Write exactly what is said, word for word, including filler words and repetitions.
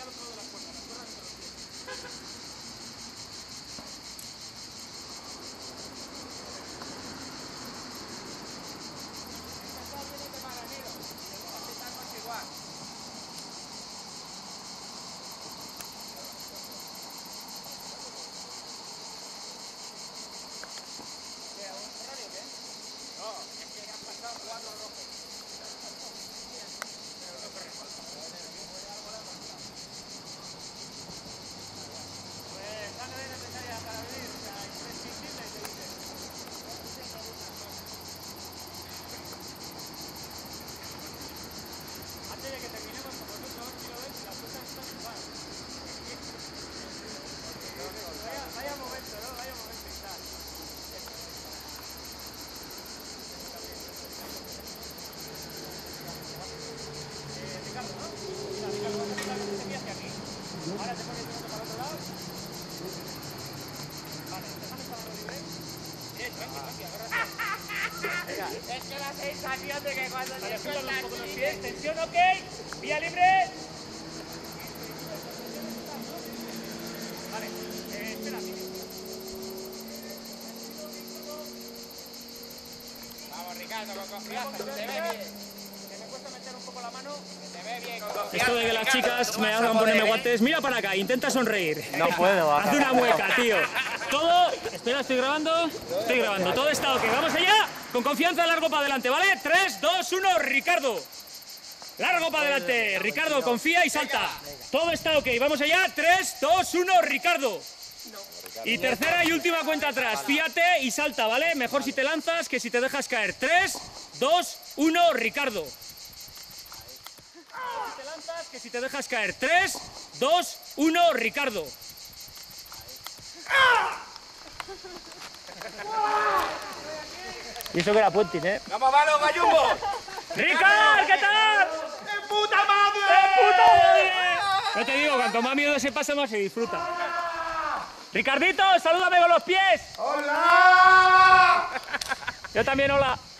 al otro lado de las cuerdas, las cuerdas entre los pies. Esta viene de maranero, y los capetanos igual. ¿Qué? ¿A un Ferrari o qué? No, es que han pasado cuatro rojos. Pero no corre. Pues sangre necesaria para vivir, o sea, imprescindible, te dicen. Antes de que terminemos con vosotros, quiero ver si las cosas están igual. Vaya, vaya momento, ¿no? Vaya momento y tal. Eh, Ricardo, ¿no? Mira, Ricardo, vas a tirar desde aquí hacia aquí. Ahora te pones el otro para el otro lado. Vale, déjame esta mano libre. Bien, tranqui, tranqui, agárrate. Venga. Es que la sensación de que cuando Vale, te súbalo un sueltas poco los así- pies, tensión, ok, vía libre. Vale, eh, espera, mire. Vamos, Ricardo, con confianza, que te ve bien. Que me cuesta meter un poco la mano, que te ve bien, con confianza. Esto de que las chicas me hagan ponerme guantes, mira para acá, intenta sonreír. No puedo, baja. Haz una mueca, tío. Todo, espera, estoy grabando, estoy grabando, todo está ok. Vamos allá, con confianza, largo para adelante, ¿vale? tres, dos, uno, Ricardo. Largo para adelante, Ricardo, confía y salta. Todo está ok, vamos allá, tres, dos, uno, Ricardo. Y tercera y última cuenta atrás, fíjate y salta, ¿vale? Mejor si te lanzas que si te dejas caer. tres, dos, uno, Ricardo. Mejor si te lanzas que si te dejas caer. tres, dos, uno, Ricardo. Y eso que era Puentin, ¿eh? ¡Vamos, mano, Gallumbo! ¡Ricard, qué tal! ¡De puta madre! ¡De puta madre! No te digo, cuanto más miedo se pasa, más se disfruta. Ricardito, salúdame con los pies. ¡Hola! Yo también, hola.